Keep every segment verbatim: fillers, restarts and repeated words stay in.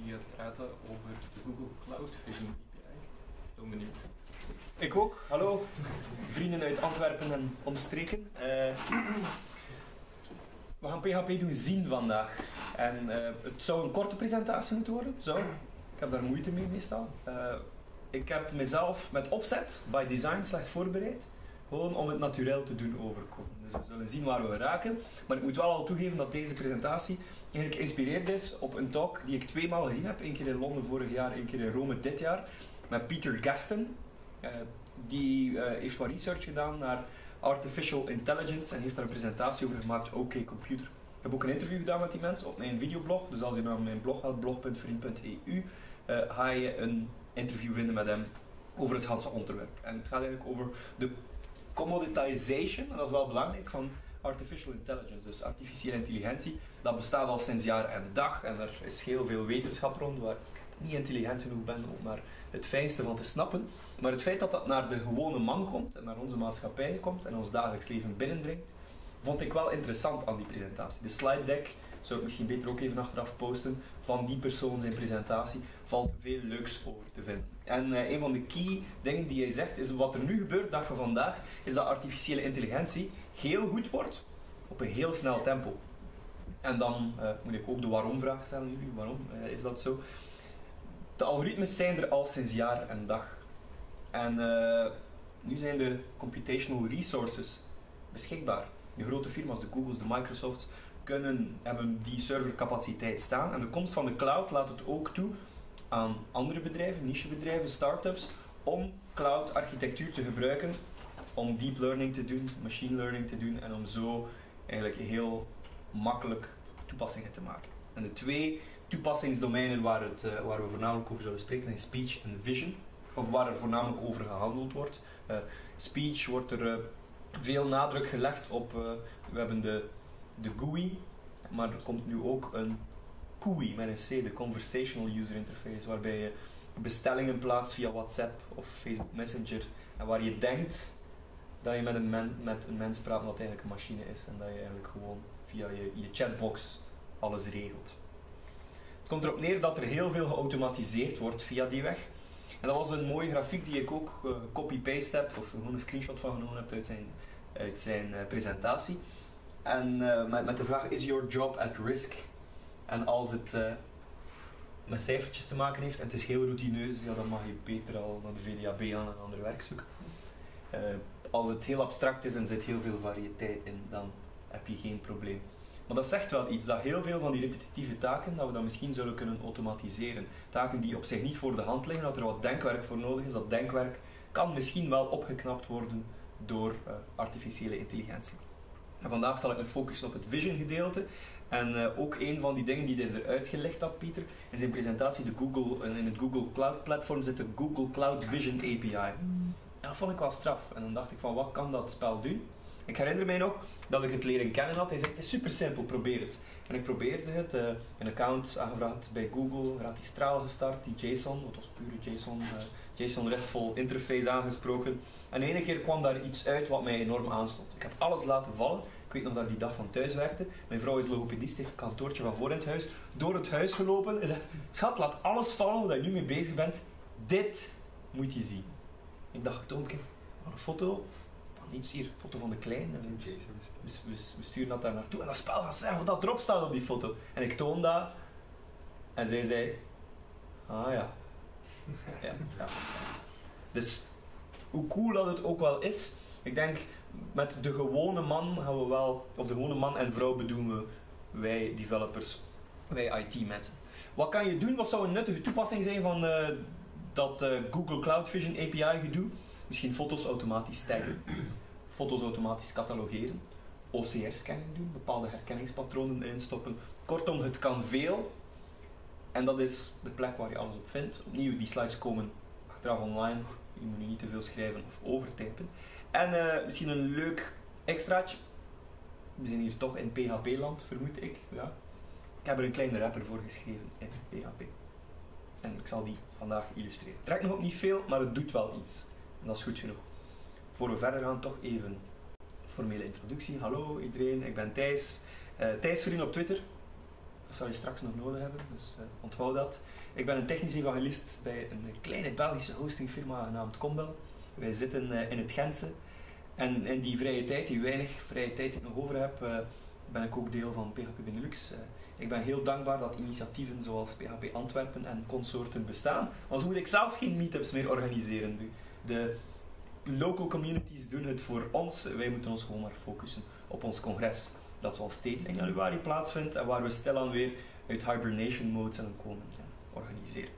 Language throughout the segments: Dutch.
jullie gaat praten over de Google Cloud Vision A P I. Heel benieuwd. Ik ook. Hallo, vrienden uit Antwerpen en omstreken. Uh, we gaan P H P doen zien vandaag. En uh, het zou een korte presentatie moeten worden. Zo. Ik heb daar moeite mee meestal. Uh, ik heb mezelf met opzet, by design, slecht voorbereid. Gewoon om het naturel te doen overkomen. Dus we zullen zien waar we raken. Maar ik moet wel al toegeven dat deze presentatie eigenlijk geïnspireerd is op een talk die ik tweemaal gezien heb. Eén keer in Londen vorig jaar, één keer in Rome dit jaar. Met Peter Gaston. Uh, die uh, heeft wat research gedaan naar artificial intelligence en heeft daar een presentatie over gemaakt. Oké, okay, computer. Ik heb ook een interview gedaan met die mensen op mijn videoblog. Dus als je naar mijn blog gaat, blog punt vriend punt e u, uh, ga je een interview vinden met hem over het hele onderwerp. En het gaat eigenlijk over de commoditization, en dat is wel belangrijk, van artificial intelligence. Dus artificiële intelligentie, dat bestaat al sinds jaar en dag. En er is heel veel wetenschap rond, waar ik niet intelligent genoeg ben om maar het fijnste van te snappen. Maar het feit dat dat naar de gewone man komt, en naar onze maatschappij komt, en ons dagelijks leven binnendringt, vond ik wel interessant aan die presentatie. De slide deck zou ik misschien beter ook even achteraf posten van die persoon zijn presentatie. Valt veel leuks over te vinden. En uh, een van de key dingen die hij zegt is wat er nu gebeurt, dag van vandaag, is dat artificiële intelligentie heel goed wordt op een heel snel tempo. En dan uh, moet ik ook de waarom-vraag stellen jullie. Waarom uh, is dat zo? De algoritmes zijn er al sinds jaar en dag. En uh, nu zijn de computational resources beschikbaar. De grote firma's, de Googles, de Microsofts, kunnen, hebben die servercapaciteit staan. En de komst van de cloud laat het ook toe aan andere bedrijven, nichebedrijven, start-ups, om cloud-architectuur te gebruiken, om deep learning te doen, machine learning te doen en om zo eigenlijk heel makkelijk toepassingen te maken. En de twee toepassingsdomeinen waar, het, uh, waar we voornamelijk over zullen spreken zijn speech en vision, of waar er voornamelijk over gehandeld wordt. Uh, speech wordt er uh, veel nadruk gelegd op, uh, we hebben de, de G U I, maar er komt nu ook een C U I met een C, de Conversational User Interface, waarbij je bestellingen plaatst via WhatsApp of Facebook Messenger en waar je denkt dat je met een, men, met een mens praat, wat eigenlijk een machine is en dat je eigenlijk gewoon via je, je chatbox alles regelt. Het komt erop neer dat er heel veel geautomatiseerd wordt via die weg. En dat was een mooie grafiek die ik ook uh, copy-paste heb, of gewoon een screenshot van genomen heb uit zijn, uit zijn uh, presentatie. En uh, met, met de vraag, is your job at risk? En als het uh, met cijfertjes te maken heeft en het is heel routineus, ja, dan mag je beter al naar de V D A B gaan en een ander werk zoeken. Uh, als het heel abstract is en er zit heel veel variëteit in, dan heb je geen probleem. Maar dat zegt wel iets, dat heel veel van die repetitieve taken, dat we dat misschien zouden kunnen automatiseren. Taken die op zich niet voor de hand liggen, dat er wat denkwerk voor nodig is. Dat denkwerk kan misschien wel opgeknapt worden door uh, artificiële intelligentie. En vandaag zal ik me focussen op het vision gedeelte. En uh, ook een van die dingen die hij eruit gelegd had, Pieter, in zijn presentatie, de Google, in het Google Cloud Platform zit de Google Cloud Vision A P I. En dat vond ik wel straf. En dan dacht ik van, wat kan dat spel doen? Ik herinner mij nog dat ik het leren kennen had. Hij zei, het is super simpel, probeer het. En ik probeerde het, uh, een account aangevraagd bij Google, had die straal gestart, die JSON, het was pure JSON, uh, JSON RESTful interface aangesproken. En de ene keer kwam daar iets uit wat mij enorm aanstond. Ik heb alles laten vallen. Ik weet nog dat ik die dag van thuis werkte. Mijn vrouw is logopedist, heeft een kantoortje van voor in het huis. Door het huis gelopen en zei, schat, laat alles vallen waar je nu mee bezig bent. Dit moet je zien. Ik dacht, toon ik een foto. Iets hier, foto van de klein. En we, we, we sturen dat daar naartoe. En dat spel gaat zeggen wat dat erop staat op die foto. En ik toon dat. En zij zei... Ah ja. ja, ja. Dus hoe cool dat het ook wel is. Ik denk, met de gewone man gaan we wel... Of de gewone man en vrouw bedoelen we wij developers, wij I T-mensen. Wat kan je doen? Wat zou een nuttige toepassing zijn van uh, dat uh, Google Cloud Vision A P I gedoe? Misschien foto's automatisch taggen, foto's automatisch catalogeren, O C R-scanning doen, bepaalde herkenningspatronen instoppen. Kortom, het kan veel en dat is de plek waar je alles op vindt. Opnieuw, die slides komen achteraf online, je moet nu niet te veel schrijven of overtypen. En uh, misschien een leuk extraatje, we zijn hier toch in P H P-land, vermoed ik. Ja. Ik heb er een kleine rapper voor geschreven in P H P. En ik zal die vandaag illustreren. Het trekt nog op niet veel, maar het doet wel iets. En dat is goed genoeg. Voor we verder gaan, toch even een formele introductie. Hallo iedereen, ik ben Thijs. Uh, Thijs Vriend op Twitter. Dat zou je straks nog nodig hebben, dus uh, onthoud dat. Ik ben een technisch evangelist bij een kleine Belgische hostingfirma genaamd Combel. Wij zitten uh, in het Gentse. En in die vrije tijd, die weinig vrije tijd die ik nog over heb, uh, ben ik ook deel van P H P Benelux. Uh, ik ben heel dankbaar dat initiatieven zoals P H P Antwerpen en consorten bestaan. Anders moet ik zelf geen meetups meer organiseren. De, de local communities doen het voor ons. Wij moeten ons gewoon maar focussen op ons congres. Dat zoals steeds in januari plaatsvindt en waar we stilaan weer uit hibernation mode zullen komen ja, organiseren.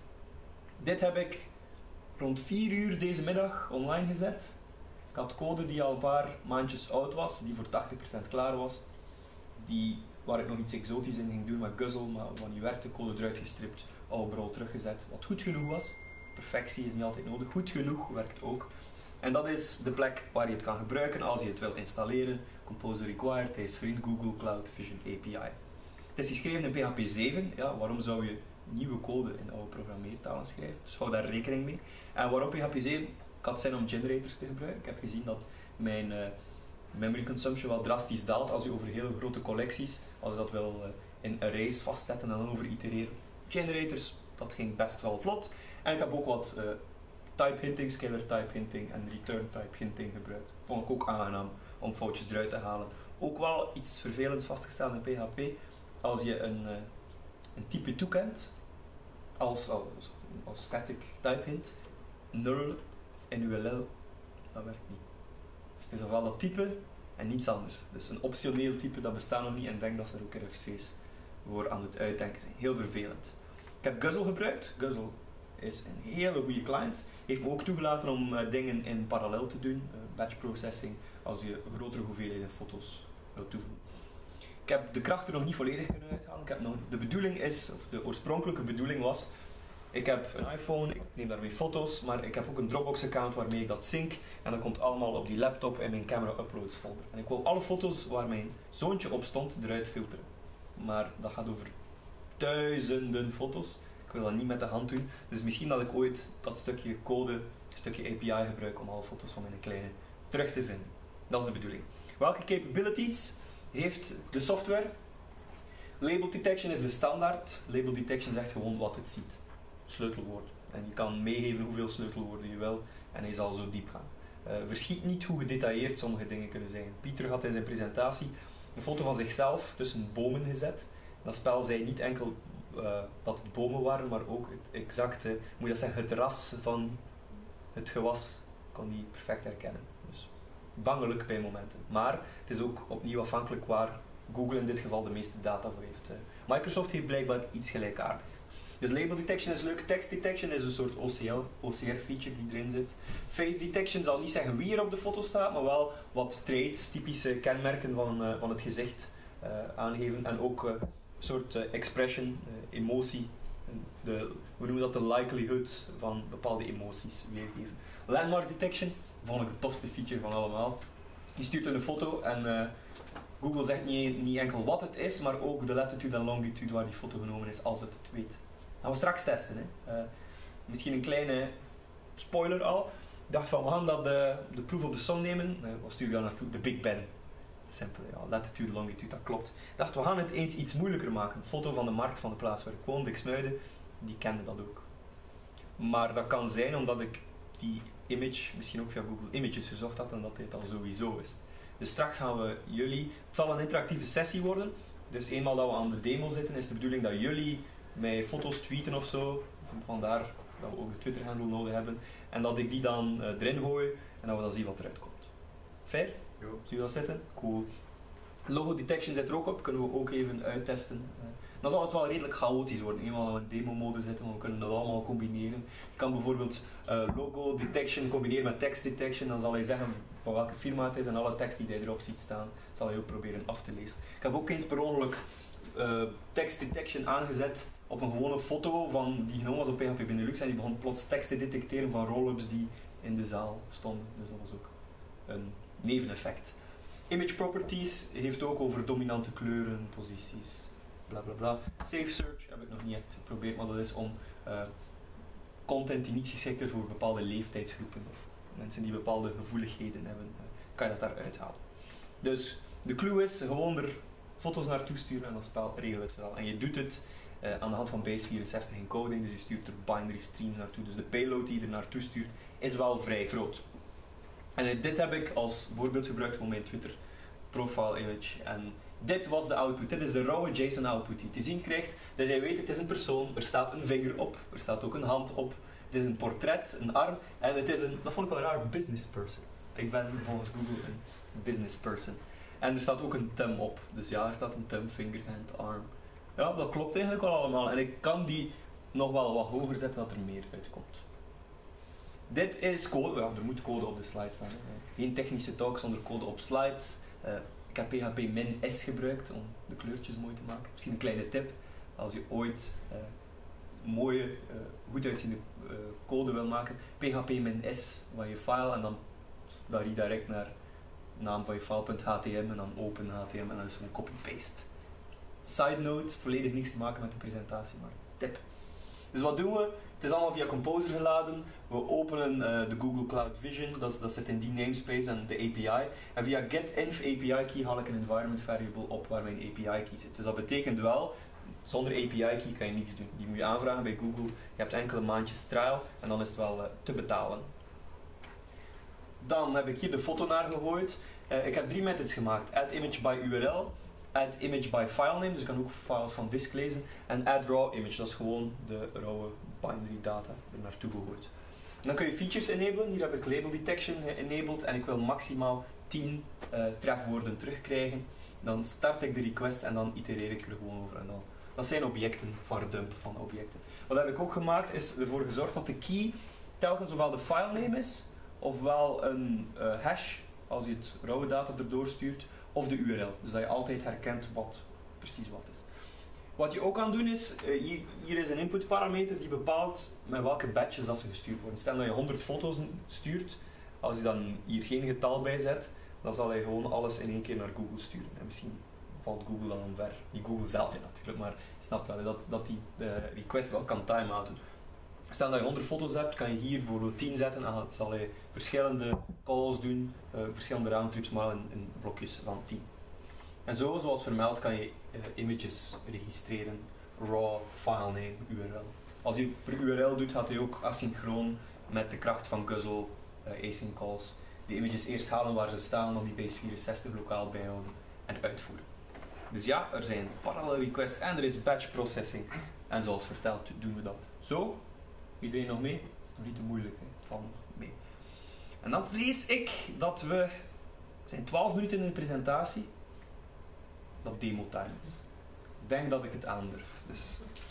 Dit heb ik rond vier uur deze middag online gezet. Ik had code die al een paar maandjes oud was, die voor tachtig procent klaar was. Die, waar ik nog iets exotisch in ging doen met Guzzle, maar wat niet werkte, code eruit gestript, overal teruggezet. Wat goed genoeg was. Perfectie is niet altijd nodig. Goed genoeg werkt ook. En dat is de plek waar je het kan gebruiken als je het wil installeren. Composer required, hij is vriend Google Cloud Vision A P I. Het is geschreven in P H P zeven. Ja, waarom zou je nieuwe code in oude programmeertalen schrijven? Dus hou daar rekening mee. En waarom P H P zeven? Ik had zin om generators te gebruiken. Ik heb gezien dat mijn uh, memory consumption wel drastisch daalt als je over heel grote collecties, als je dat wil uh, in arrays vastzetten en dan over itereren. Generators, dat ging best wel vlot. En ik heb ook wat uh, type hinting, scalar type hinting en return type hinting gebruikt. Vond ik ook aangenaam om foutjes eruit te halen. Ook wel iets vervelends vastgesteld in P H P. Als je een, uh, een type toekent als, als, als static type hint, null in U L L, dat werkt niet. Dus het is ofwel dat type en niets anders. Dus een optioneel type, dat bestaat nog niet en ik denk dat ze er ook R F C's voor aan het uitdenken zijn. Heel vervelend. Ik heb Guzzle gebruikt. Guzzle is een hele goede client. Heeft me ook toegelaten om uh, dingen in parallel te doen. Uh, batch processing, als je grotere hoeveelheden foto's wilt toevoegen. Ik heb de kracht er nog niet volledig kunnen uithalen. Ik heb nog, de bedoeling is, of de oorspronkelijke bedoeling was, ik heb een iPhone, ik neem daarmee foto's, maar ik heb ook een Dropbox account waarmee ik dat sync en dat komt allemaal op die laptop in mijn camera uploads folder. En ik wil alle foto's waar mijn zoontje op stond eruit filteren. Maar dat gaat over duizenden foto's. Ik wil dat niet met de hand doen. Dus misschien dat ik ooit dat stukje code, een stukje A P I gebruik om alle foto's van mijn kleine terug te vinden. Dat is de bedoeling. Welke capabilities heeft de software? Label detection is de standaard. Label detection zegt gewoon wat het ziet. Sleutelwoorden. En je kan meegeven hoeveel sleutelwoorden je wil en hij zal zo diep gaan. Uh, verschiet niet hoe gedetailleerd sommige dingen kunnen zijn. Pieter had in zijn presentatie een foto van zichzelf tussen bomen gezet. Dat spel zei niet enkel uh, dat het bomen waren, maar ook het exacte, moet je dat zeggen, het ras van het gewas kon hij perfect herkennen. Dus bangelijk bij momenten. Maar het is ook opnieuw afhankelijk waar Google in dit geval de meeste data voor heeft. Uh, Microsoft heeft blijkbaar iets gelijkaardigs. Dus label detection is leuk, text detection is een soort O C L, O C R feature die erin zit. Face detection zal niet zeggen wie er op de foto staat, maar wel wat traits, typische kenmerken van, uh, van het gezicht uh, aangeven. En ook een uh, soort uh, expression, uh, emotie, de, we noemen dat de likelihood van bepaalde emoties weergeven. Landmark detection vond ik de tofste feature van allemaal. Je stuurt een foto en uh, Google zegt niet, niet enkel wat het is, maar ook de latitude en longitude waar die foto genomen is, als het het weet. Dat gaan we straks testen. Hè. Uh, misschien een kleine spoiler al. Ik dacht van, we gaan dat de, de proef op de som nemen. Uh, wat stuur je dan naartoe? De Big Ben. Simpel, ja. Latitude, longitude, dat klopt. Ik dacht, we gaan het eens iets moeilijker maken. Een foto van de markt van de plaats waar ik woon, Diksmuiden, die kende dat ook. Maar dat kan zijn omdat ik die image misschien ook via Google Images gezocht had en dat dit al sowieso is. Dus straks gaan we jullie... Het zal een interactieve sessie worden. Dus eenmaal dat we aan de demo zitten, is de bedoeling dat jullie mij foto's tweeten of zo. Vandaar dat we ook de Twitter-handle nodig hebben. En dat ik die dan uh, erin gooi en dat we dan zien wat eruit komt. Fair? Jo. Zie je dat zitten? Cool. Logo detection zit er ook op, kunnen we ook even uittesten. Uh, dan zal het wel redelijk chaotisch worden, eenmaal dat we in demo-mode zitten, maar we kunnen dat allemaal combineren. Je kan bijvoorbeeld uh, logo detection combineren met text detection, dan zal hij zeggen van welke firma het is en alle tekst die hij erop ziet staan, zal hij ook proberen af te lezen. Ik heb ook eens per ongeluk uh, text detection aangezet op een gewone foto van, die genomen was op P H P Benelux en die begon plots tekst te detecteren van roll-ups die in de zaal stonden. Dus dat was ook een neveneffect. Image properties heeft ook over dominante kleuren, posities, bla bla bla. Safe search heb ik nog niet echt geprobeerd, maar dat is om uh, content die niet geschikt is voor bepaalde leeftijdsgroepen of mensen die bepaalde gevoeligheden hebben, uh, kan je dat daar uithalen. Dus de clue is gewoon er foto's naartoe sturen en dat spel regelt het wel. En je doet het uh, aan de hand van base vierenzestig encoding, dus je stuurt er binary streams naartoe. Dus de payload die je er naartoe stuurt is wel vrij groot. En dit heb ik als voorbeeld gebruikt voor mijn Twitter profile image. En dit was de output. Dit is de rauwe JSON output die je te zien krijgt. Dus hij weet, het is een persoon, er staat een vinger op, er staat ook een hand op. Het is een portret, een arm en het is een, dat vond ik wel raar, business person. Ik ben volgens Google een business person. En er staat ook een thumb op. Dus ja, er staat een thumb, finger, hand, arm. Ja, dat klopt eigenlijk wel allemaal. En ik kan die nog wel wat hoger zetten dat er meer uitkomt. Dit is code. Ja, er moet code op de slide staan. Hè. Geen technische talk zonder code op slides. Uh, ik heb P H P min S gebruikt om de kleurtjes mooi te maken. Misschien een kleine tip. Als je ooit uh, mooie, uh, goed uitziende uh, code wil maken. P H P min S van je file en dan dat redirect naar naam van je file.htm en dan open H T M en dan is het gewoon copy-paste. Side note, volledig niks te maken met de presentatie, maar tip. Dus wat doen we? Het is allemaal via Composer geladen. We openen uh, de Google Cloud Vision, dat, is, dat zit in die namespace en de A P I. En via getinf A P I key haal ik een environment variable op waar mijn A P I key zit. Dus dat betekent wel, zonder A P I key kan je niets doen. Die moet je aanvragen bij Google. Je hebt enkele maandjes trial en dan is het wel uh, te betalen. Dan heb ik hier de foto naar gegooid. Uh, ik heb drie methods gemaakt. Add image by U R L, add image by file name, dus ik kan ook files van disk lezen, en add raw image, dat is gewoon de rauwe binary data er naartoe gegooid. En dan kun je features enablen. Hier heb ik label detection enabled en ik wil maximaal tien uh, trefwoorden terugkrijgen. Dan start ik de request en dan itereer ik er gewoon over. En dan, dat zijn objecten, var dump van objecten. Wat heb ik ook gemaakt is ervoor gezorgd dat de key telkens ofwel de file name is, ofwel een uh, hash, als je het rauwe data erdoor stuurt, of de U R L. Dus dat je altijd herkent wat precies wat is. Wat je ook kan doen is, uh, hier, hier is een input parameter die bepaalt met welke batches dat ze gestuurd worden. Stel dat je honderd foto's stuurt, als je dan hier geen getal bij zet, dan zal hij gewoon alles in één keer naar Google sturen. En misschien valt Google dan omver. Niet Google zelf ja, natuurlijk, maar je snapt wel dat, dat die de request wel kan timeouten. Stel dat je honderd foto's hebt, kan je hier bijvoorbeeld tien zetten en dan zal hij verschillende calls doen, uh, verschillende roundtrips, maar in, in blokjes van tien. En zo, zoals vermeld, kan je uh, images registreren, raw, file name, U R L. Als je per U R L doet, gaat hij ook asynchroon met de kracht van Guzzle, uh, async calls, de images eerst halen waar ze staan, dan die base vierenzestig lokaal bijhouden en uitvoeren. Dus ja, er zijn parallel requests en er is batch processing. En zoals verteld doen we dat zo. Iedereen nog mee? Het is nog niet te moeilijk, hè? Het valt nog mee. En dan vrees ik dat we... We zijn twaalf minuten in de presentatie. Dat demo-time is. Ik denk dat ik het aandurf. Dus...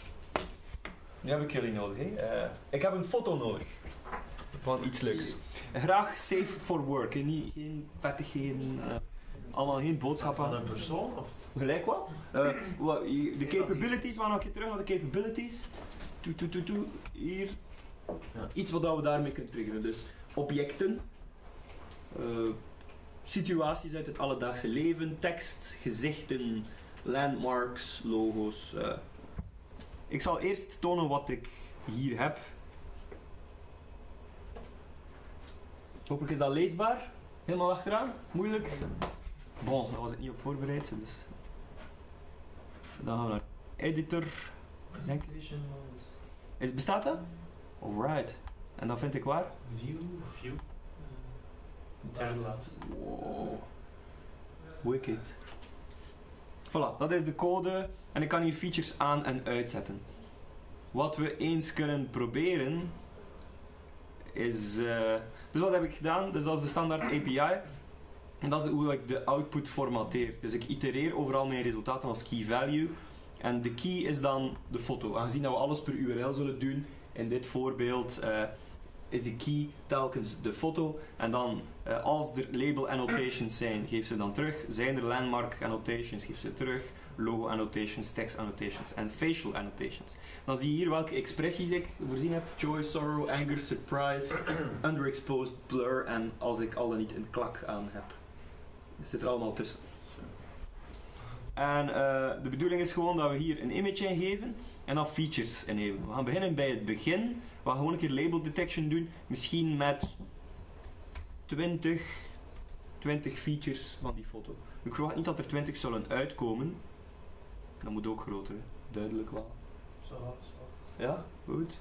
Nu heb ik jullie nodig, hè? Uh, ik heb een foto nodig. Van iets leuks. En graag safe for work, hè? Niet, geen vettigheden, uh, allemaal geen boodschappen. Van een persoon? Of? Gelijk wat? Uh, wat de capabilities, we gaan nog een keer terug naar de capabilities. Toe, toe, toe, toe. Hier. Ja. Iets wat we daarmee kunnen triggeren. Dus objecten, uh, situaties uit het alledaagse leven, tekst, gezichten, landmarks, logo's. Uh. Ik zal eerst tonen wat ik hier heb. Hopelijk is dat leesbaar. Helemaal achteraan. Moeilijk. Bon, daar was ik niet op voorbereid. Dus. Dan gaan we naar editor. Denk. Is, bestaat dat? Alright. En dan vind ik waar? View. View. De derde laatste. Wow. Wicked. Voilà, dat is de code. En ik kan hier features aan en uitzetten. Wat we eens kunnen proberen is... Uh, dus wat heb ik gedaan? Dus dat is de standaard A P I. En dat is hoe ik de output formateer. Dus ik itereer overal mijn resultaten als key value. En de key is dan de foto. Aangezien dat we alles per U R L zullen doen, in dit voorbeeld uh, is de key telkens de foto. En dan, uh, als er label annotations zijn, geef ze dan terug. Zijn er landmark annotations, geef ze terug. Logo annotations, text annotations en facial annotations. Dan zie je hier welke expressies ik voorzien heb. Joy, sorrow, anger, surprise, underexposed, blur en als ik al dan niet een klak aan heb. Dat zit er allemaal tussen. En uh, de bedoeling is gewoon dat we hier een image ingeven en dan features enablen. We gaan beginnen bij het begin. We gaan gewoon een keer label detection doen. Misschien met twintig twintig features van die foto. Ik verwacht niet dat er twintig zullen uitkomen. Dat moet ook groter, hè. Duidelijk wel. Zo, zo. Ja, goed.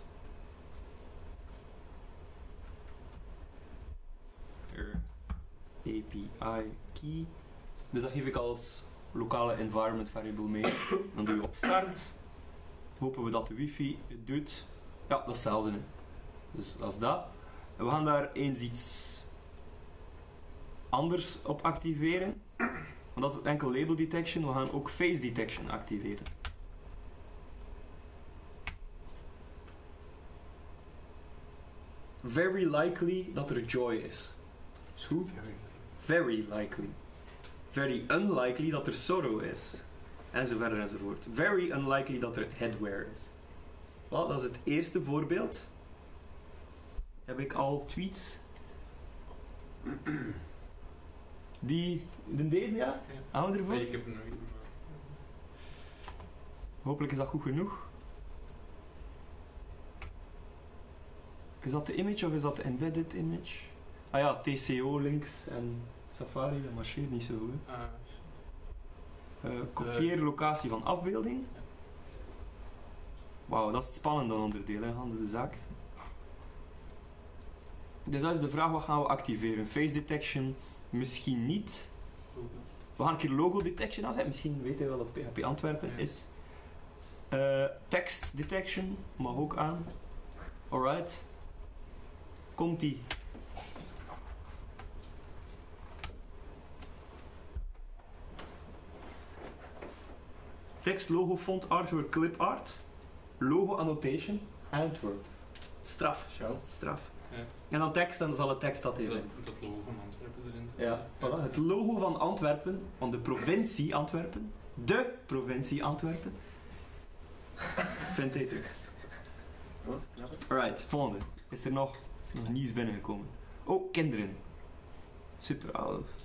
Er. A P I key. Dus dat geef ik als lokale environment variable mee. Dan doe je op start. Hopen we dat de wifi het doet. Ja, dat is hetzelfde. Hè. Dus dat is dat. En we gaan daar eens iets anders op activeren. Want dat is het enkel label detection. We gaan ook face detection activeren. Very likely dat er joy is. Is goed? Very likely. Very unlikely dat er sorrow is. En zo verder enzovoort. Very unlikely dat er headwear is. Wel, dat is het eerste voorbeeld. Heb ik al tweets? Die, de deze ja? Gaan we ervoor? Nee, ik heb er nog niet. Hopelijk is dat goed genoeg. Is dat de image of is dat de embedded image? Ah ja, T C O links en Safari, dat marcheert niet zo goed. Ah, Uh, kopieer locatie van afbeelding. Wauw, dat is het spannende onderdeel, hè, Hans de zaak. Dus dat is de vraag, wat gaan we activeren? Face detection misschien niet. We gaan een keer logo detection aanzetten. Misschien weet je wel dat P H P Antwerpen Ja. is. Uh, text detection mag ook aan. Alright. Komt-ie. Tekst, logo, font, artwork, clip art. Logo annotation. Antwerp. Straf. Show. Straf. Ja. En dan tekst, en dan zal het tekst dat even. Dat, dat logo van Antwerpen erin. Ja, voilà. Het logo van Antwerpen, van de provincie Antwerpen. De provincie Antwerpen. Vindt hij terug. Goed, knap het. Alright, volgende. Is er nog, is er nog nieuws binnengekomen? Oh, kinderen. Super oud. Dat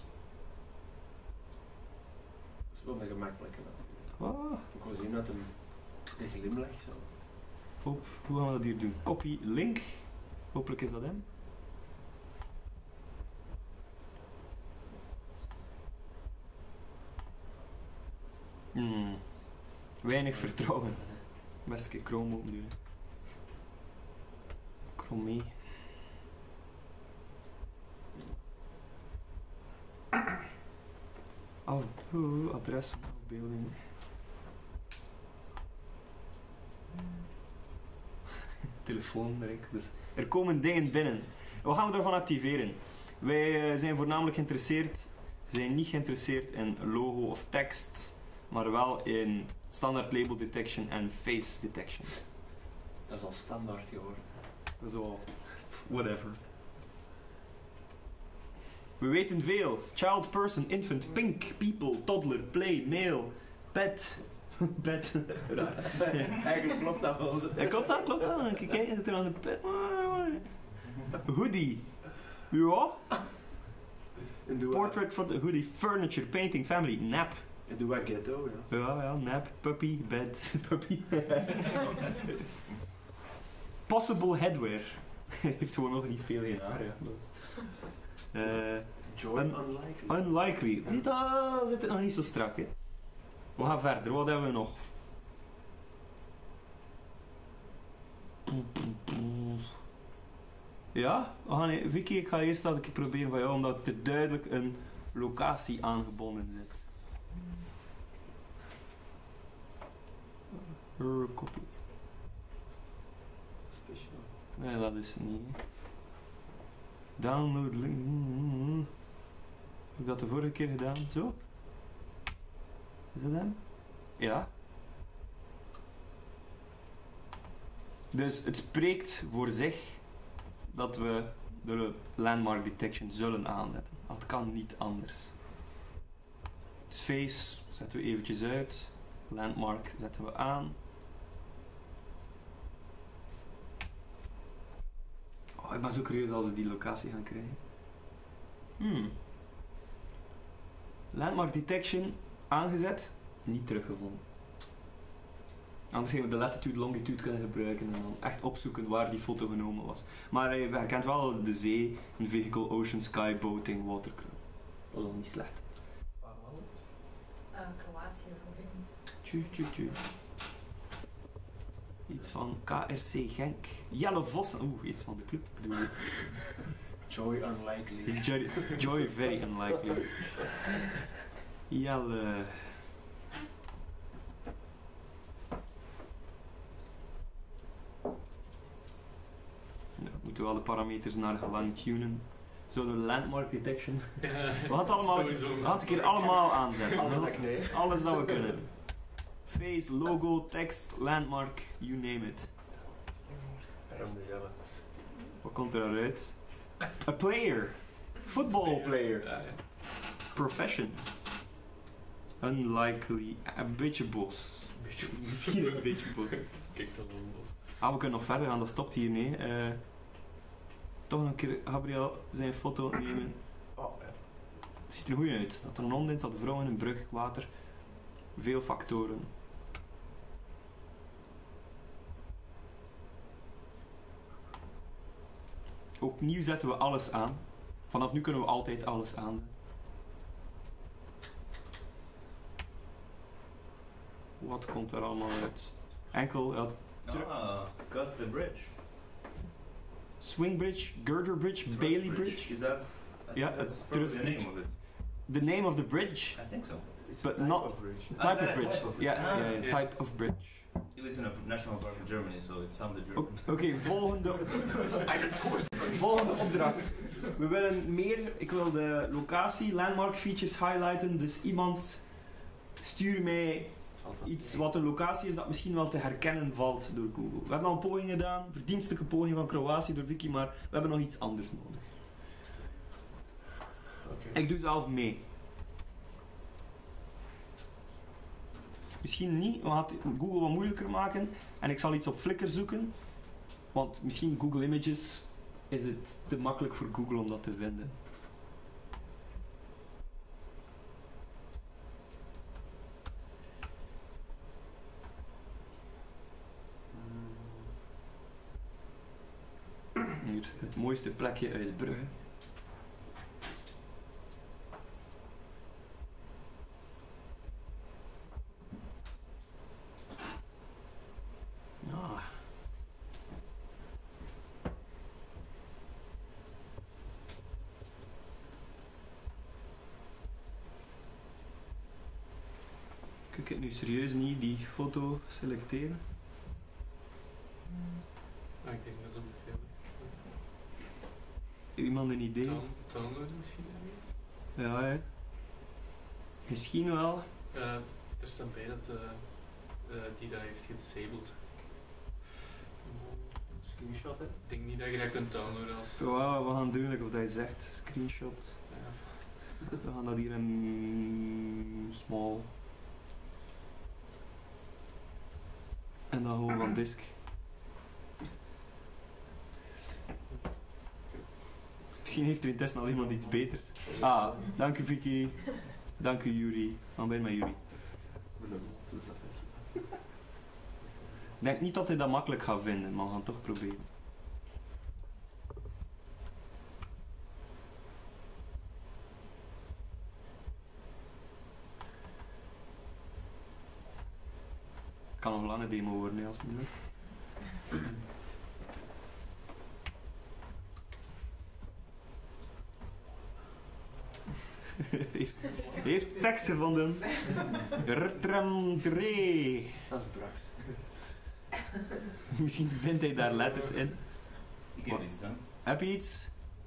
is wel een gemakkelijke natuurlijk. Oh, Ik wil zien dat hem de glimlach zo. Hop, hoe gaan we dat hier doen? Copy link. Hopelijk is dat hem. Hmm. Weinig vertrouwen. Best een keer Chrome open doen. Chrome mee. Af, oh, adres van afbeelding. Telefoonrek. Dus er komen dingen binnen. Wat gaan we daarvan activeren? Wij uh, zijn voornamelijk geïnteresseerd, we zijn niet geïnteresseerd in logo of tekst, maar wel in standaard label detection en face detection. Dat is al standaard geworden. Zo, whatever. We weten veel. Child, person, infant, pink, people, toddler, play, male, pet. Pet. Eigenlijk klopt dat wel. Ja, klopt dat, klopt dat. Kijk, kijk, is het er aan de pet. Hoodie. Ja. En doe Portrait van de hoodie. Furniture, painting, family, nap. En doe wat ghetto, ja. Ja, ja, nap, puppy, bed, puppy. Possible headwear. Heeft gewoon nog niet veel in haar, ja. Uh, Joy Un- unlikely. unlikely. Niet, ah, zit het nog niet zo strak, hè. We gaan verder, wat hebben we nog? Ja, we gaan, e- Vicky, ik ga eerst dat ik proberen van jou, omdat er duidelijk een locatie aangebonden zit. Er, copy. Special. Nee, dat is het niet. Hè. Download link. Heb ik dat de vorige keer gedaan? Zo? Is dat hem? Ja. Dus het spreekt voor zich dat we de landmark detection zullen aanzetten. Dat kan niet anders. Dus face zetten we eventjes uit. Landmark zetten we aan. Oh, ik ben zo curieus als we die locatie gaan krijgen. Hmm. Landmark detection aangezet, niet teruggevonden. Anders gaan we de latitude, longitude kunnen gebruiken en dan echt opzoeken waar die foto genomen was. Maar hij herkent wel de zee, een vehicle, ocean, sky, boating, watercraft. was al niet slecht. Waar was het? Uh, Kroatië, geloof ik. Tju, tju, tju. Iets van K R C Genk. Jelle Vossen. Oeh, iets van de club bedoel ik. Joy unlikely. Joy, Joy very unlikely. Jelle. Nou, moeten we wel de parameters naar gelang tunen. Zo de landmark detection. Ja, We gaan het allemaal sowieso. we gaan het een keer allemaal aanzetten. Allemaal nee. Alles dat we kunnen. Face, logo, tekst, landmark, you name it. From de Jelle. Wat komt er uit? A player. Football player. Ja, ja. Profession. Unlikely. Een beetje bos. Beetje Misschien een beetje bos. Kijk dan wel los. Ah, we kunnen nog verder gaan, dat stopt hier nee. Uh, toch een keer Gabriel zijn foto nemen. Oh, ja. Het ziet er goed uit. Dat er een hond in staat, een vrouw in een brug, water. Veel factoren. Opnieuw zetten we alles aan. Vanaf nu kunnen we altijd alles aanzetten. Wat komt er allemaal uit? Enkel, ja, Ah, got the bridge. Swing Bridge, Girder Bridge, Trust Bailey Bridge. Is that? I Yeah, think that's uh, probably Trust the name Bridge. of it. The name of the bridge, I think so. It's But a type not- of bridge. Ah, type is that of a bridge. type of bridge? Ja, ja, ja, Ah, type of bridge. It was in a national park in Germany, so it sounded O- German. Oké, volgende, volgende opdracht. We willen meer, ik wil de locatie, landmark features highlighten, dus iemand stuur mij iets wat een locatie is dat misschien wel te herkennen valt door Google. We hebben al een poging gedaan, verdienstelijke poging van Kroatië door Vicky, maar we hebben nog iets anders nodig. Oké. Ik doe zelf mee. Misschien niet, we gaan het Google wat moeilijker maken en ik zal iets op Flickr zoeken, want misschien Google Images is het te makkelijk voor Google om dat te vinden. Hier, het mooiste plekje uit Brugge. Ah. Kan ik het nu serieus niet die foto selecteren? Ah, ik denk dat is een beveling. Iemand een idee? Down- Downloaden misschien ergens? Ja, hè. Misschien wel. Uh, er staat bij dat uh, uh, die dat heeft gedisabled. Screenshot, hè? Ik denk niet dat je dat kunt downloaden als... Zo, wat we gaan doen, like of dat je zegt, screenshot. Ja. We gaan dat hier in small. En dan gewoon van disk. Misschien heeft er intussen al iemand iets beters. Ah, dank u Vicky. Dank u Yuri. Dan ben je met Yuri. Ik denk niet dat hij dat makkelijk gaat vinden, maar we gaan het toch proberen. Het kan nog een lange demo worden hè, als het niet lukt. heeft, heeft tekst gevonden. Rtramdre. Dat is Brax. Misschien vindt hij daar letters in. Ik heb iets, hè? Heb je iets?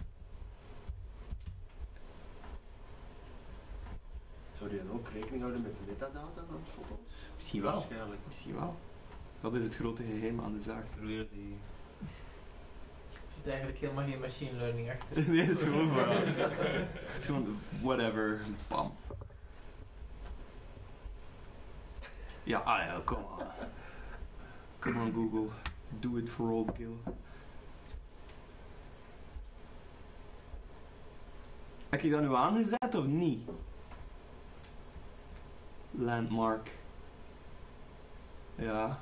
Zou die dan ook rekening houden met de metadata van foto's? Misschien wel. Waarschijnlijk. Misschien wel. Dat is het grote geheim aan de zaak. Probeer die... Er zit eigenlijk helemaal geen machine learning achter. Nee, dat is gewoon van. Het is gewoon whatever. Bam. Ja, ah ja, kom on. Come on Google. Do it for old Gil. Heb je dat nu aangezet of niet? Landmark. Ja.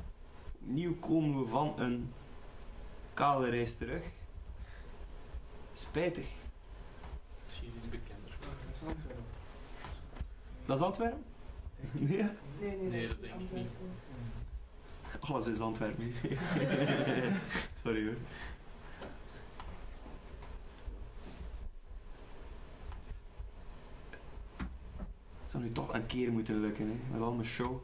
Opnieuw komen we van een kale reis terug. Spijtig. Misschien iets bekender. Dat is Antwerpen? Nee? Nee, nee, Nee, dat dat is denk ik niet. Alles is Antwerpen. Sorry hoor. Het zou nu toch een keer moeten lukken, hè, met al mijn show.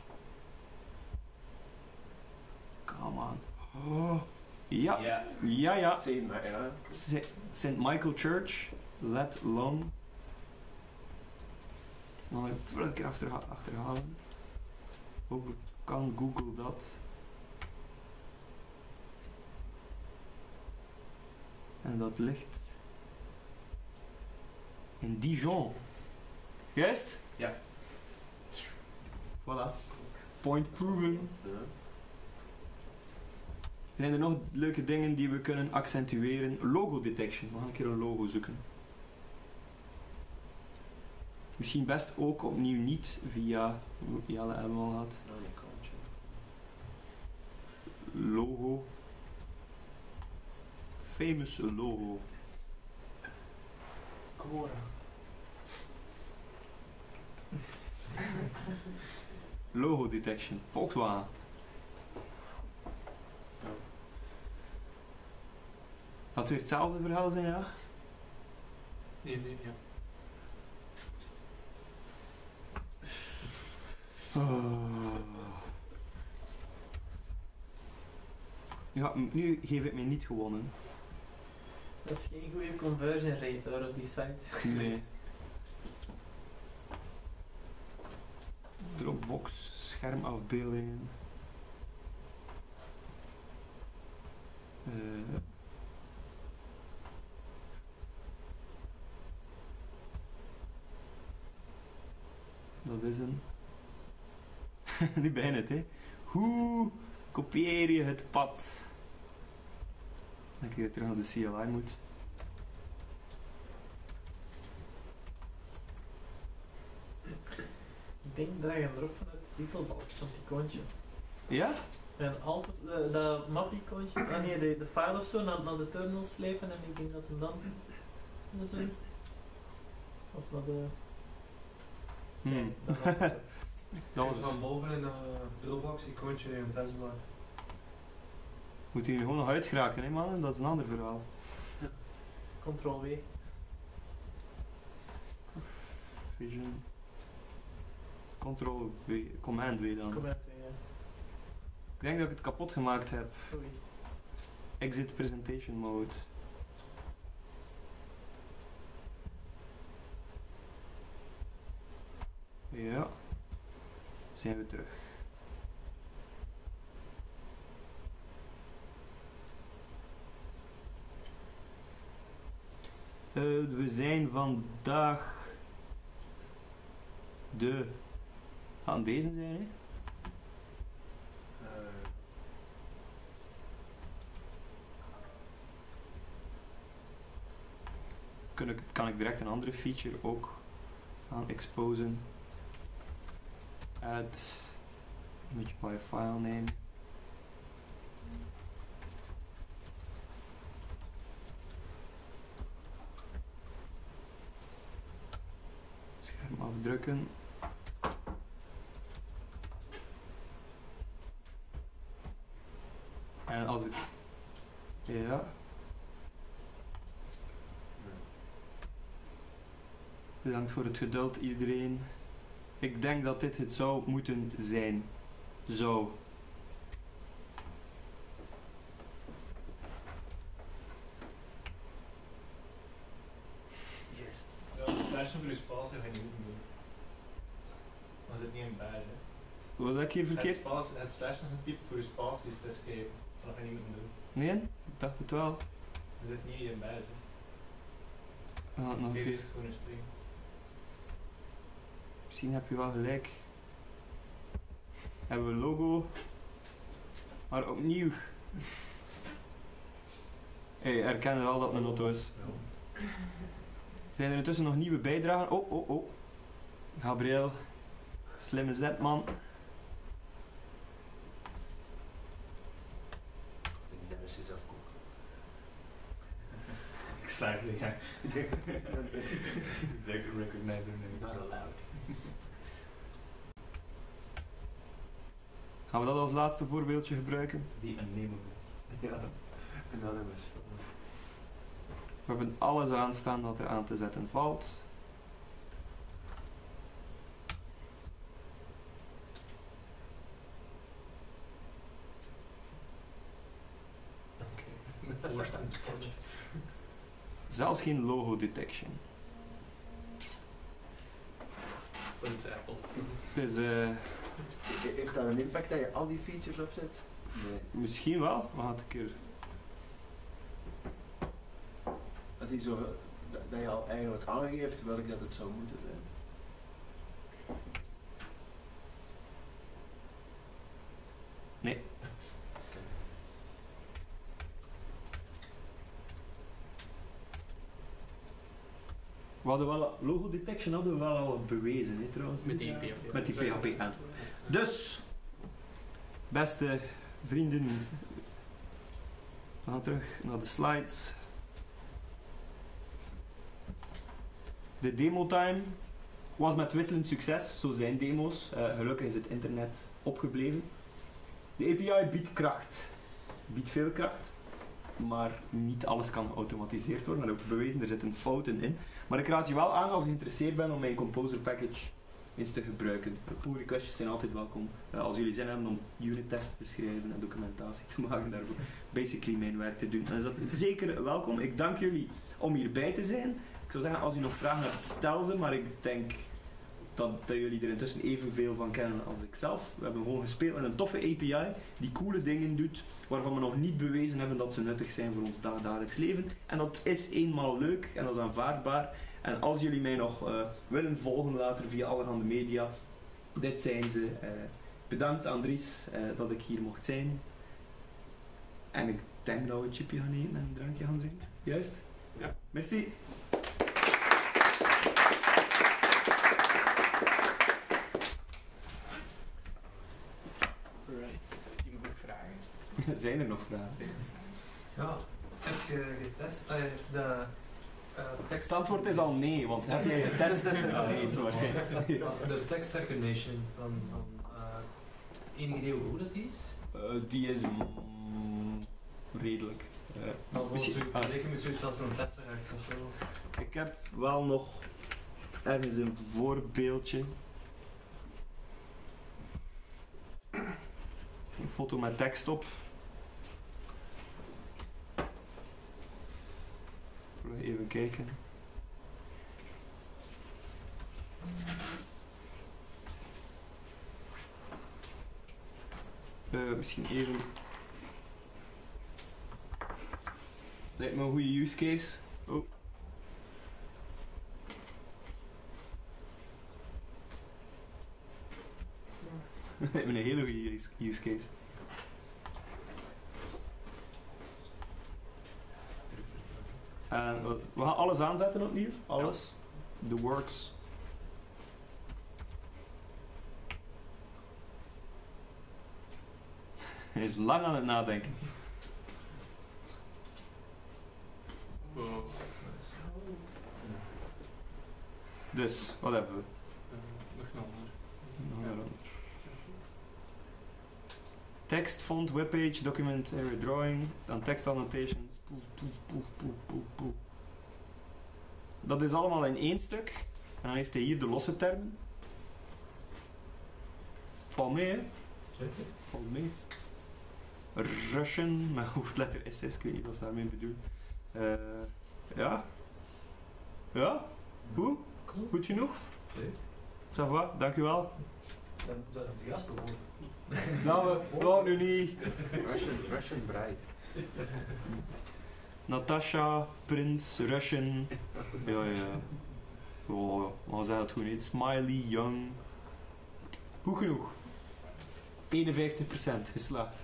Come on. Oh. Ja, Ja. ja, ja. Zeg maar, ja. Saint Michael Church, Let Long. Dan even een keer achterha achterhalen. Hoe kan Google dat? En dat ligt in Dijon. Juist? Ja. Voilà. Point proven. Ja. Zijn er nog leuke dingen die we kunnen accentueren? Logo detection. We gaan een keer een logo zoeken. Misschien best ook opnieuw niet via... Ja, dat hebben we al gehad. Nou, je kantje. Logo. Famous logo. Cora. Logo detection. Volkswagen. Ja. Had weer hetzelfde verhaal zijn, ja? Nee, nee, ja. Oh. Ja, m- nu geef ik mij niet gewonnen. Dat is geen goede conversion rate hoor op die site. Nee. Dropbox, schermafbeeldingen. Eh. Dat is een... Nu bijna het, hè. Hoe kopieer je het pad? Dan keer terug naar de C L I moet. Ik denk dat je hem erop vanuit het titelbalk van het icoontje. Ja? En altijd uh, dat map-icoontje, ah nee, de, de file of zo, naar, naar de terminal slepen en ik denk dat hem dan... Dat is er. Of naar de... Hmm. dat was het. Dat was van boven in een Dropbox icoontje in een testbar. Moet hier gewoon nog uitgeraken, hè man? Dat is een ander verhaal. Ctrl W. Vision. Control W, Command W dan. Command W, ja. Ik denk dat ik het kapot gemaakt heb. Oei. Exit presentation mode. Ja. Zijn we terug. Uh, we zijn vandaag de... Aan deze zijn, hè? Eh, Kun ik, kan ik direct een andere feature ook aan exposen. Add image by file name. Scherm afdrukken. En als ik... Ja. Bedankt voor het geduld iedereen. Ik denk dat dit het zou moeten zijn. Zo. yes. Ja, het slashen voor je spatie ga je niet moeten doen. Dan zit niet in beide. Wat heb ik hier Het, verkeerd? spatie, het slashen type voor je spatie is te escape. Dat ga je niet moeten doen. Nee? Ik dacht het wel. Dat zit niet in beide. Ah, nog een Hier keer. is het gewoon een string. Misschien heb je wel gelijk. Hebben we een logo. Maar opnieuw. Hey, herkennen wel dat het een auto is. Zijn er intussen nog nieuwe bijdragen? Oh, oh, oh. Gabriel. Slimme zet, man. Ik denk dat is afkomt. Exactly, yeah. They recognize their name. Not allowed. Gaan we dat als laatste voorbeeldje gebruiken? The unnameable. Ja, anonymous. We hebben alles aanstaan dat er aan te zetten valt. Zelfs geen logo detection. Want het is Apple. Het is eh, Heeft dat een impact dat je al die features opzet? Nee. misschien wel, we gaan het een keer. Dat, die zo, dat, dat je al eigenlijk aangeeft welk dat het zou moeten zijn. Nee. We hadden wel, logo detection hadden we wel al bewezen, hè, trouwens. Met die P H P. Met die P H P aan. Dus, beste vrienden, we gaan terug naar de slides. De demo-time was met wisselend succes, zo zijn demo's. Uh, gelukkig is het internet opgebleven. De A P I biedt kracht, biedt veel kracht, maar niet alles kan geautomatiseerd worden. Dat heb ik bewezen, er zitten fouten in. Maar ik raad je wel aan als je geïnteresseerd bent om mijn Composer package eens te gebruiken. Pull requests zijn altijd welkom. Uh, als jullie zin hebben om unit tests te schrijven en documentatie te maken daarvoor, basically mijn werk te doen, dan is dat zeker welkom. Ik dank jullie om hierbij te zijn. Ik zou zeggen, als u nog vragen hebt, stel ze, maar ik denk dat, dat jullie er intussen evenveel van kennen als ik zelf. We hebben gewoon gespeeld met een toffe A P I die coole dingen doet, waarvan we nog niet bewezen hebben dat ze nuttig zijn voor ons dagelijks leven. En dat is eenmaal leuk en dat is aanvaardbaar. En als jullie mij nog uh, willen volgen later via allerhande media, dit zijn ze. Uh, bedankt Andries uh, dat ik hier mocht zijn. En ik denk dat we een chipje gaan eten en een drankje gaan drinken. Juist? Ja. Merci. Right. Iemand nog vragen? Zijn er nog vragen? Ja, heb je getest? Uh, de uh, tekst... Het antwoord is al nee, want heb jij getest? Ah, nee, zo waarschijnlijk. De text recognition van, van uh, enig idee hoe goed dat is? Uh, die is mm, redelijk. Uh, Nou, misschien- misschien ah, vergeleken met zoiets als een testeract of zo. ik heb wel nog ergens een voorbeeldje. Een foto met tekst op. Even kijken. Uh, misschien even. Lijkt me een goede use case. Oh. Lijkt me een hele goede use- use case. En we, we gaan alles aanzetten opnieuw. Alles. The works. Hij is lang aan het nadenken. Wow. Dus, wat hebben we? Uh, nog een ander. Nog een ander. Tekst, font, webpage, document, area drawing, dan text annotations. Poe, poe, poe, poe, poe, poe. Dat is allemaal in één stuk. En dan heeft hij hier de losse termen. Valt mee, hè? Zeker. Valt mee. Russian, met hoofdletter S S, ik weet niet wat ze daarmee bedoelen. Uh, ja. Ja. Goed? Cool. Goed genoeg? Zeker. Ça va, dankjewel. Zijn, zijn het gasten worden? Nou, we wou nu niet. Russian, Russian bride. Natasha, Prins, Russian. Ja, ja. Oh, maar zeg het goed niet. Smiley, Young. Goed genoeg. eenenvijftig procent geslaagd.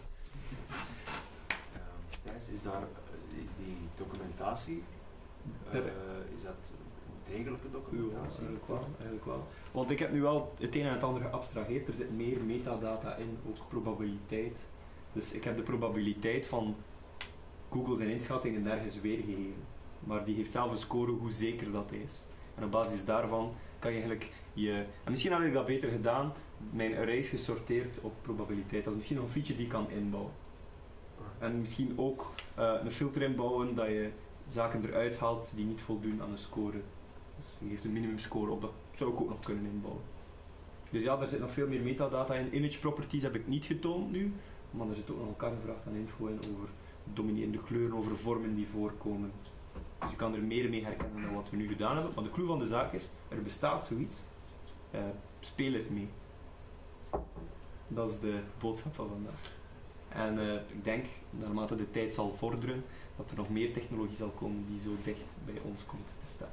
Thijs, is daar, is die documentatie, uh, Dat- is dat een degelijke Ja, documentatie? eigenlijk wel, eigenlijk wel. Want ik heb nu wel het een en het ander geabstraheerd. Er zit meer metadata in, ook probabiliteit. Dus ik heb de probabiliteit van Google zijn inschattingen nergens weergegeven. maar die heeft zelf een score hoe zeker dat hij is. En op basis daarvan kan je eigenlijk je... En misschien had ik dat beter gedaan, mijn array is gesorteerd op probabiliteit. Dat is misschien nog een feature die je kan inbouwen. En misschien ook uh, een filter inbouwen dat je zaken eruit haalt die niet voldoen aan een score. Dus je geeft een minimumscore op, dat zou ik ook nog kunnen inbouwen. Dus ja, daar zit nog veel meer metadata in. Image properties heb ik niet getoond nu, maar er zit ook nog een karrevraag aan info in over dominerende kleuren, over vormen die voorkomen. Dus je kan er meer mee herkennen dan wat we nu gedaan hebben. Maar de clue van de zaak is, er bestaat zoiets. Uh, speel het mee. Dat is de boodschap van vandaag. En uh, ik denk, naarmate de tijd zal vorderen, dat er nog meer technologie zal komen die zo dicht bij ons komt te staan.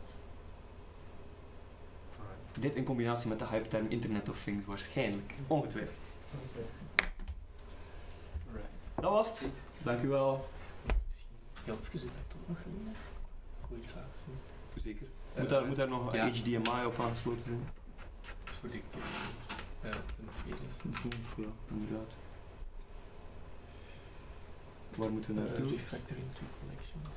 Alright. Dit in combinatie met de hype-term Internet of Things waarschijnlijk. Ongetwijfeld. Okay. Right. Dat was het. Dank u wel. Misschien heel even uw laptop nog geleden. Ik wil iets laten zien. Zeker. Uh, Moet daar, moet daar nog ja. H D M I op aangesloten zijn? Voor de uh, ten tweede is het. Ja, inderdaad. Waar moeten we Uh, naartoe? refactoring to collections.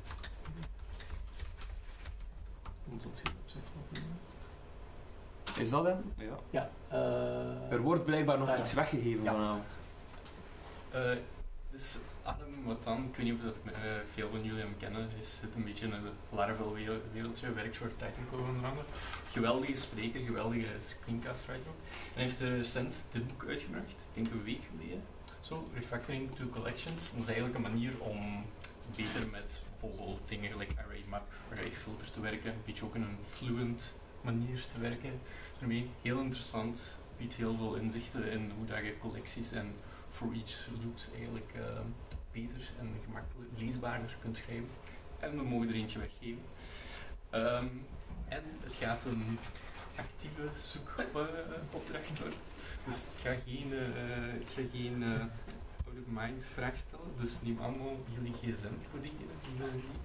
Moet ons geen website openen. Is dat hem? Ja. Ja. Uh, Er wordt blijkbaar nog ah, ja. iets weggegeven Ja. vanavond. Uh, dus Adam Watan, ik weet niet of dat, uh, veel van jullie hem kennen, hij zit een beetje in het Laravel wereldje, werkt voor Technical onder andere. Geweldige spreker, geweldige screencast-writer ook. En hij heeft uh, recent dit boek uitgebracht, ik denk een week geleden. Zo, Refactoring to Collections. Dat is eigenlijk een manier om beter met bijvoorbeeld dingen gelijk ArrayMap, ArrayFilter te werken. Een beetje ook in een fluent manier te werken. Daarmee heel interessant, biedt heel veel inzichten in hoe dat je collecties en for each loops eigenlijk uh, beter en gemakkelijk leesbaarder kunt schrijven. En we mogen er eentje weggeven. Um, en het gaat een actieve zoekopdracht worden. Dus ik ga geen, uh, ik ga geen uh, out-of-mind vraag stellen, dus neem allemaal jullie gsm voor diegenen die willen weten.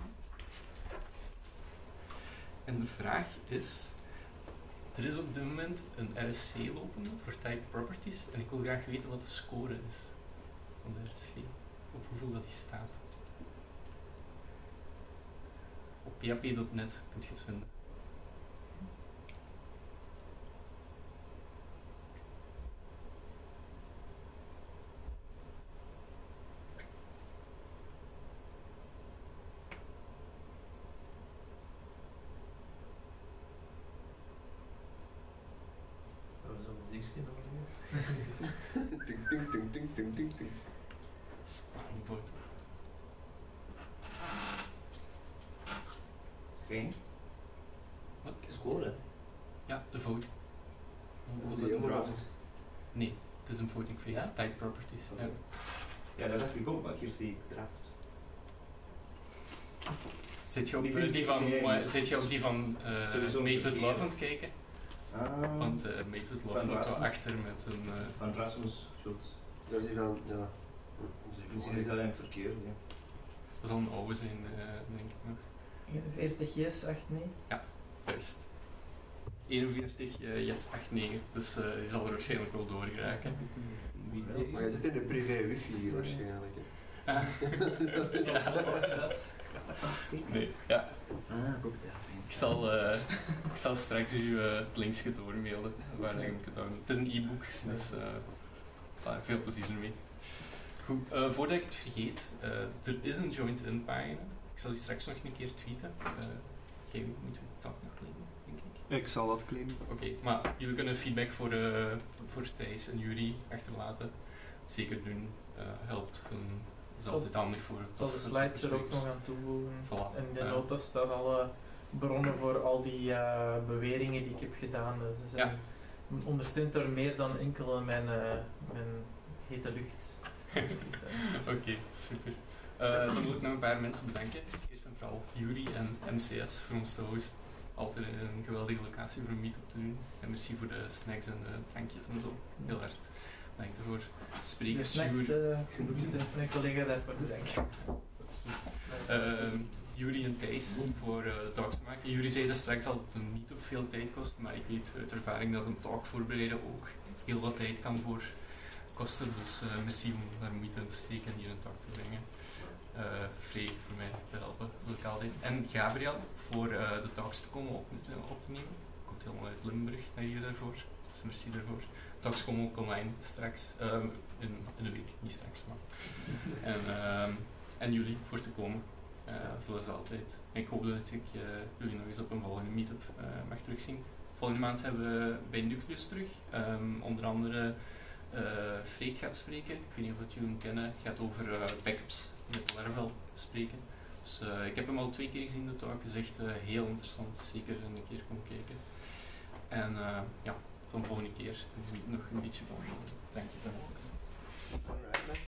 En de vraag is, er is op dit moment een R S V lopende voor type properties en ik wil graag weten wat de score is van de R S V, op hoeveel dat die staat. Op P H P punt net kunt je het vinden. Dat was een muziekje nog niet. Ding, ding, ding, ding, ding, ding, ding. Spannend. Geen? Wat? Scoren? Ja, de vote. Wat Dat is een draft. Nee, het is een voting phase, Ja? type properties. Oké. Ja. Ja, dat dacht ik ook, maar hier zie ik draft. Zit je op Die eh, zien die die- van, nee, maar nee. zit je op die van uh, Sowieso Made with verkeerd. Love aan het kijken? Ah, Want uh, Made with Love Van loopt wel Rasmus. achter met een... Uh, Van Rasmus Schultz. dat is die van, ja. Misschien is dat een verkeer, ja. dat zal een oude zijn, uh, denk ik nog. eenenveertig yes, acht nee. Best. eenenveertig, uh, yes, acht negen. Dus uh, die zal er waarschijnlijk wel door geraken. Maar jij zit in de privé wifi hier waarschijnlijk. Hè. ja. Nee, ja. Ah, ook Ik zal, uh, ik zal straks u uh, het linkje doormailen waar je hem kunt downloaden. Het is een e-book, dus uh, ah, veel plezier ermee. Goed, uh, voordat ik het vergeet, uh, er is een joint-in pagina. Ik zal die straks nog een keer tweeten. Uh, jij moet je tak nog claimen, denk ik. Ik zal dat claimen. Oké, okay, maar jullie kunnen feedback voor, uh, voor Thijs en Jury achterlaten. Zeker doen, uh, helpt hun. Dat is altijd handig voor. Ik zal de slides er ook nog aan toevoegen. Voilà. En in de Ja. nota staan alle bronnen voor al die uh, beweringen die ik heb gedaan. Dus ze zijn ondersteunt door meer dan enkel mijn, uh, mijn hete lucht. Dus, uh, Oké, okay, super. Uh, dan wil ik nog een paar mensen bedanken. Eerst en vooral Jury en M C S voor ons te hosten. Altijd een geweldige locatie voor een meet-up te doen. En merci voor de snacks en de drankjes en zo. Heel hard. Dank ervoor. de Sprekers, snacks Jury. uh, moet mijn collega daarvoor bedanken. Uh, Jury en Thijs voor uh, de talks te maken. Jury zei er straks al dat het hem niet op veel tijd kost, maar ik weet uit ervaring dat een talk voorbereiden ook heel wat tijd kan voor kosten. Dus uh, merci om daar moeite in te steken en hier een talk te brengen. uh, Free voor mij te helpen, lokaal deed. En Gabriel voor uh, de talks te komen op, op te nemen. Komt helemaal uit Limburg naar hier daarvoor, dus merci daarvoor. Talks komen ook online straks, um, in, in een week, niet straks, maar. en, um, en jullie voor te komen, uh, zoals altijd. En ik hoop dat ik uh, jullie nog eens op een volgende meetup uh, mag terugzien. Volgende maand hebben we bij Nucleus terug, um, onder andere uh, Freek gaat spreken. Ik weet niet of jullie hem kennen, het gaat over uh, backups met Laravel spreken. Dus uh, ik heb hem al twee keer gezien, de talk, is echt uh, heel interessant, zeker een keer komen kijken. En uh, ja, tot de volgende keer. Geniet nog een beetje van. Dank je zo.